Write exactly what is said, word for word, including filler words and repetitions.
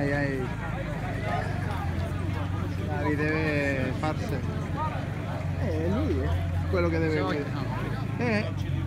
Ai ai. Dari deve farsi. Eh, lui è quello che deve. Eh.